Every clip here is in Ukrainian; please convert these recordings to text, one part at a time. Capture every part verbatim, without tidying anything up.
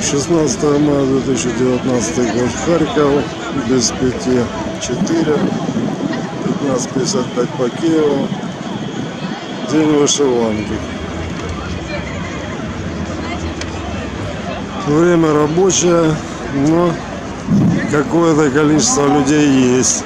шестнадцатое мая две тысячи девятнадцатый год, Харьков, без пяти четыре, пятнадцать пятьдесят пять по Киеву, день вышиванки. Время рабочее, но какое-то количество людей есть.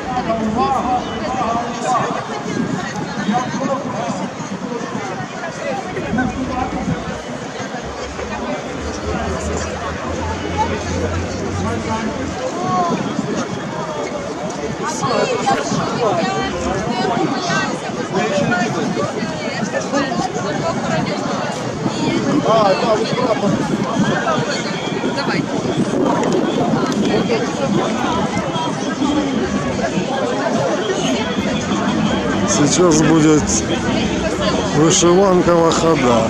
Сейчас будет вышиванка хода.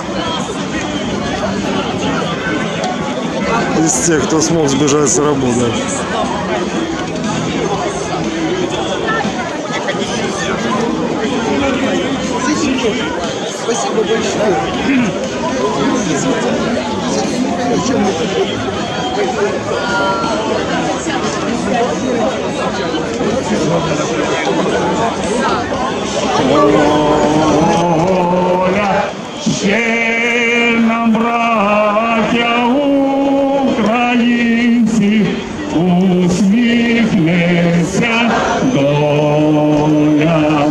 Из тех, кто смог сбежать с работы. Спасибо большое. Оля, ще нам, браття українці, усміхнеться доля.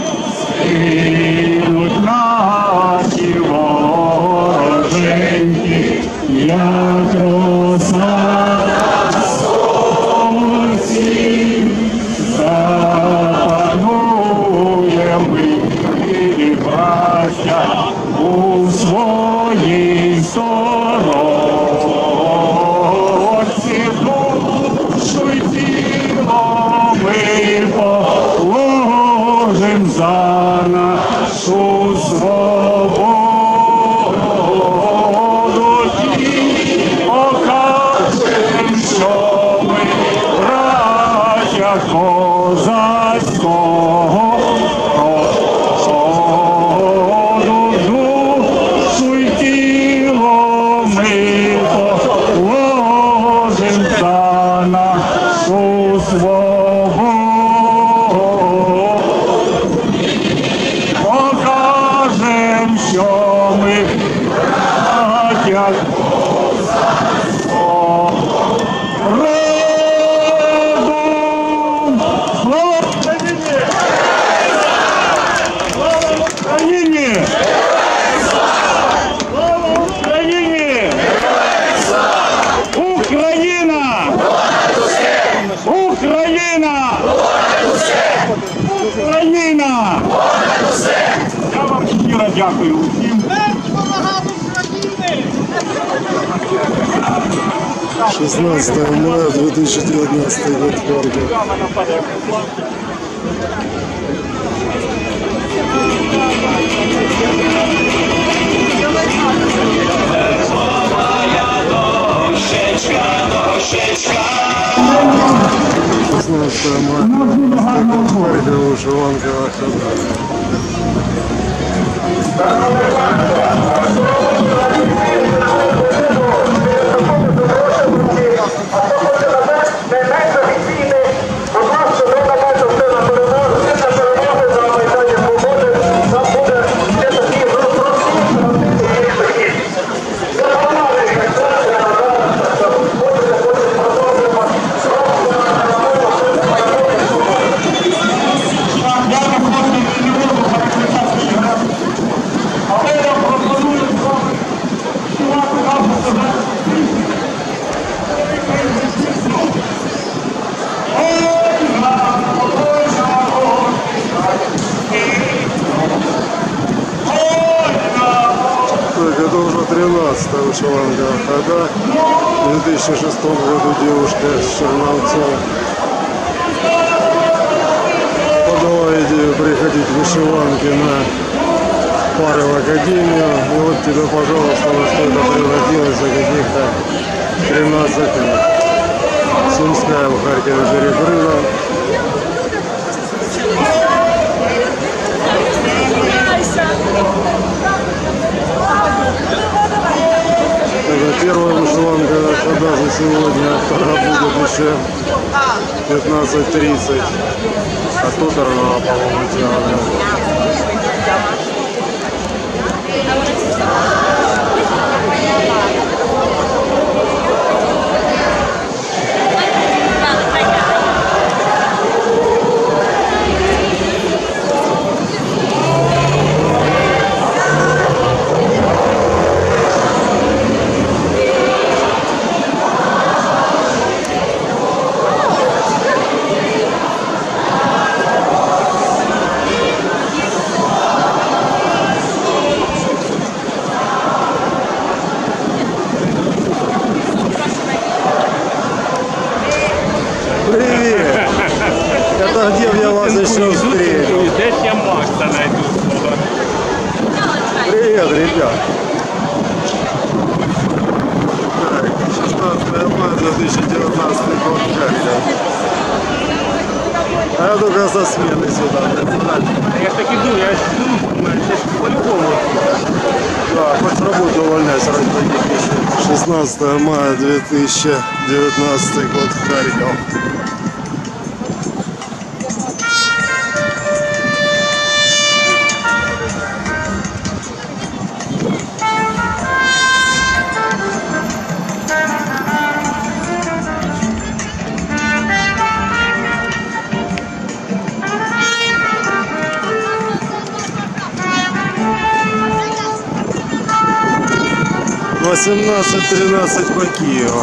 Ідуть наші вороженьки, як роса. У своїй сорочці душу й тіло ми положим за нашу свободу і покажем, що ми браття козацького. Покажем, що ми браття козацького роду. Слава Україні! Слава Україні! Слава Україні! Україна! Україна! Україна! Я вам щиро дякую усім. шестнадцатое мая две тысячи девятнадцатый год, Харьков. шестнадцатое мая, Харьков, вышиванка хода. Это уже тринадцатая вышиванка хода. В две тысячи шестом году девушка с Черновцов подала идею приходить в вышиванки на пары в академию. И вот тебе, пожалуйста, во что это превратилось за каких-то тринадцать лет. Сумская в Харькове перекрыла. Это первая вышиванка даже сегодня будет еще пятнадцать тридцать. А тут рано, по-моему, делали. Привет! Это где я вас еще встретил? Здесь я Макса найду. Привет, ребят! Так, шестнадцатое мая две тысячи девятнадцатый год, как-то. А я только со смены сюда. Я ж так иду, я здесь по-любому. Да, хоть с работы увольняйся ради таких вещей. шестнадцатое мая две тысячи девятнадцатый год, Харьков. восемнадцать тринадцать по Киеву.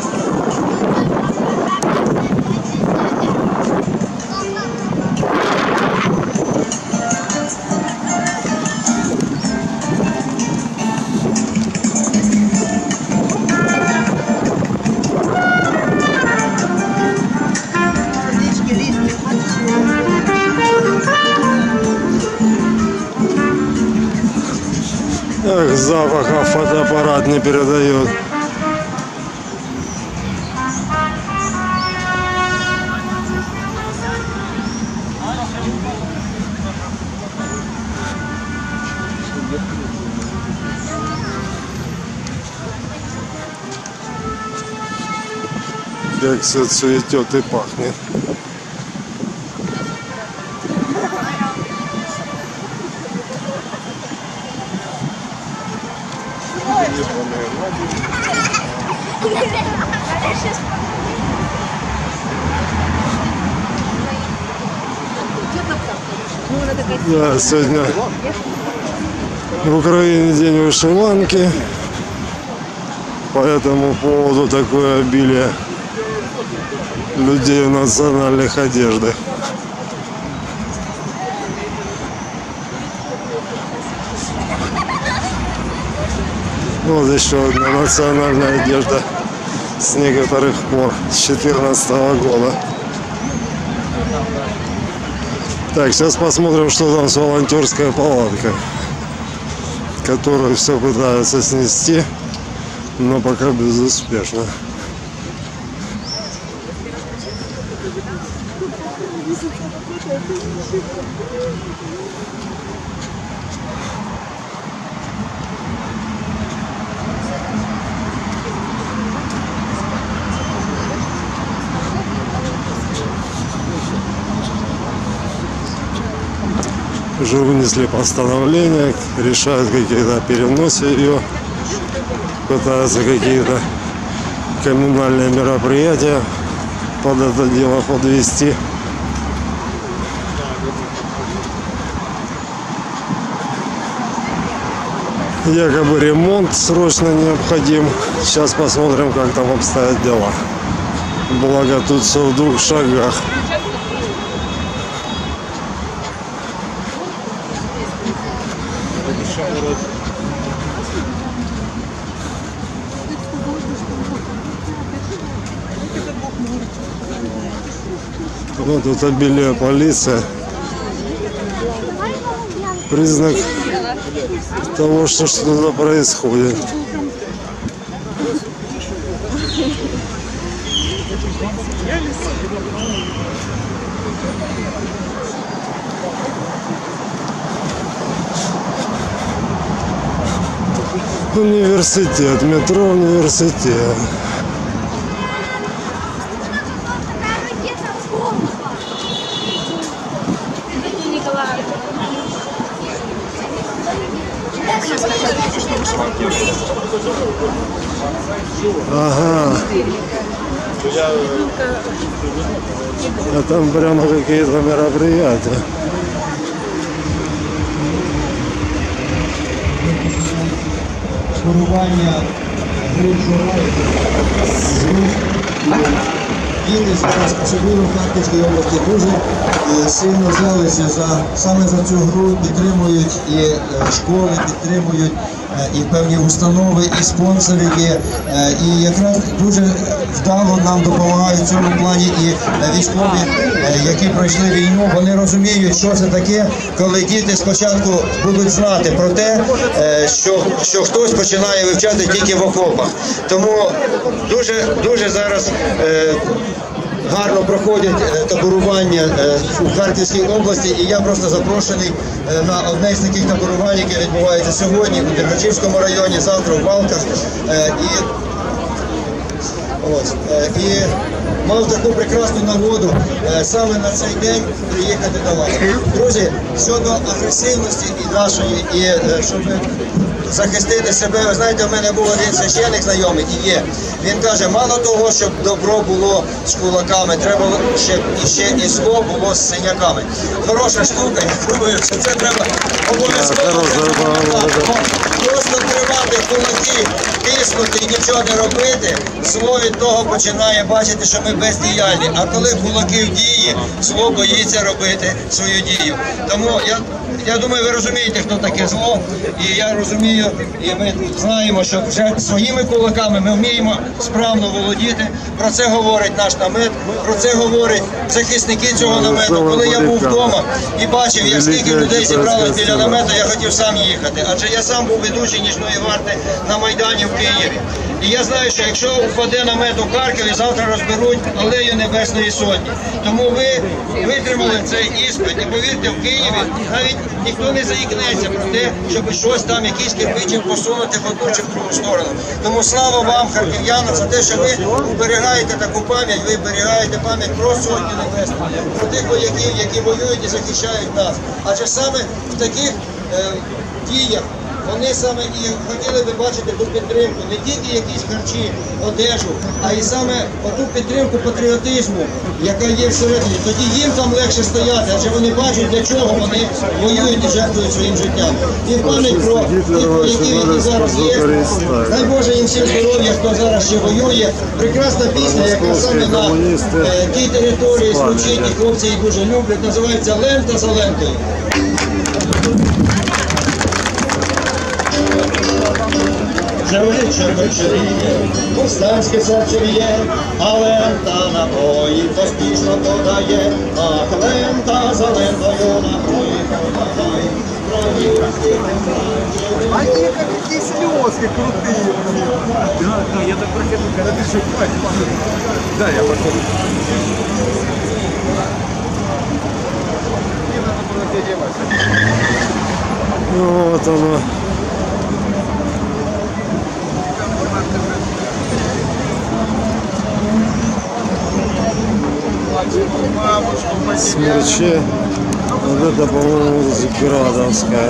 Эх, запаха фотоаппарат не передает. Как все цветет и пахнет. Да, сегодня в Украине день вышиванки, по этому поводу такое обилие людей в национальных одеждах. Вот еще одна национальная одежда с некоторых пор, с четырнадцатого года. Так, сейчас посмотрим, что там с волонтерской палаткой, которую все пытаются снести, но пока безуспешно. Уже вынесли постановление, решают какие-то переносы ее, пытаются какие-то коммунальные мероприятия под это дело подвести. Якобы ремонт срочно необходим. Сейчас посмотрим, как там обстоят дела. Благо тут все в двух шагах. Вот тут обилие полиция. Признак того, что что-то происходит. Университет, метро Университет. Ага. А там прямо какие-то мероприятия. Шурування діти зараз, особливо в Харківській області, дуже е, сильно взялися за, саме за цю гру, підтримують і е, школи, підтримують е, і певні установи, і спонсори є. Е, і якраз дуже вдало нам допомагають в цьому плані і е, військові, е, які пройшли війну. Вони розуміють, що це таке, коли діти спочатку будуть знати про те, е, що, що хтось починає вивчати тільки в окопах. Тому дуже, дуже зараз е, гарно проходять таборування у Харківській області, і я просто запрошений на одне з таких таборувань, яке відбувається сьогодні у Дергачівському районі, завтра в Балках. І, ось, і мав таку прекрасну нагоду саме на цей день приїхати до вас. Друзі, щодо агресивності і нашої, і щоб захистити себе, ви знаєте, в мене був один священник знайомий і є. Він каже, мало того, щоб добро було з кулаками, треба ще і ще і зло було з синяками. Хороша штука, я думаю, що це треба обов'язково. Просто тримати кулаки, тиснути і нічого не робити, зло від того починає бачити, що ми бездіяльні. А коли кулаки в дії, зло боїться робити свою дію. Тому я, я думаю, ви розумієте, хто таке зло. І я розумію, і ми знаємо, що вже своїми кулаками ми вміємо справно володіти. Про це говорить наш намет, про це говорять захисники цього намету. Коли я був вдома і бачив, як скільки людей зібрали біля намету, я хотів сам їхати. Адже я сам був ведучий нічної варти на Майдані в Києві. І я знаю, що якщо впаде намет у Харкові, завтра розберуть алею Небесної Сотні. Тому ви витримали цей іспит. І повірте, в Києві навіть ніхто не заїкнеться про те, щоб щось там, якісь кирпичі посунути в одну чи в другу сторону. Тому слава вам, харків'янам, за те, що ви зберігаєте таку пам'ять, ви зберігаєте пам'ять про Сотню Небесну, про тих вояків, які воюють і захищають нас. Адже саме в таких е, діях вони саме і хотіли би бачити ту підтримку, не тільки якісь харчі, одежу, а і саме ту підтримку патріотизму, яка є всередині. Тоді їм там легше стояти, адже вони бачать, для чого вони воюють і жертвують своїм життям. І пам'ять про тих вояків, які зараз є, дай Боже їм всім здоров'я, хто зараз ще воює. Прекрасна пісня, яка саме на е, тій території звучить, і хлопці її дуже люблять, називається «Лента за лентою». Вже вечір вечоріє, повстанське серце б'є, а лента набої поспішно подає, ах, лента за лентою набої подає. А они как какие слезки крутые. Да, да, я так прохожу, когда ты еще да, я пошел. Вот оно. Смерчи. Вот это, по-моему, Градовская.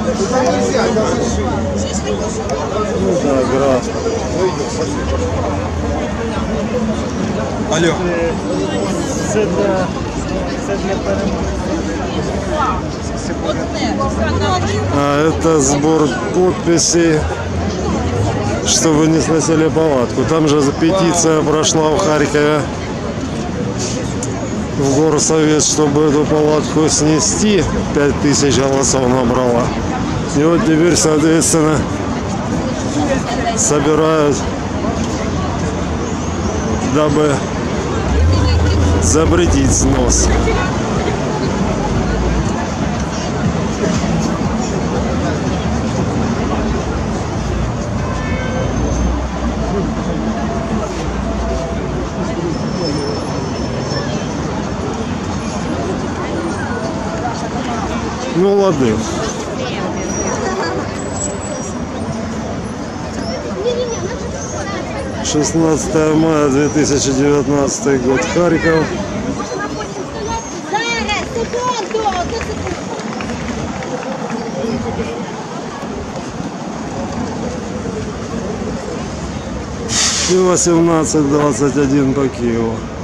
Ну да, Град. Алло. А это сбор подписей, чтобы не сносили палатку. Там же петиция прошла в Харькове в горсовет, чтобы эту палатку снести. пять тысяч голосов набрала. И вот теперь, соответственно, собирают, дабы запретить снос. Ну ладно. шестнадцатое мая две тысячи девятнадцатый год, Харьков. и восемнадцать двадцать один по Киеву.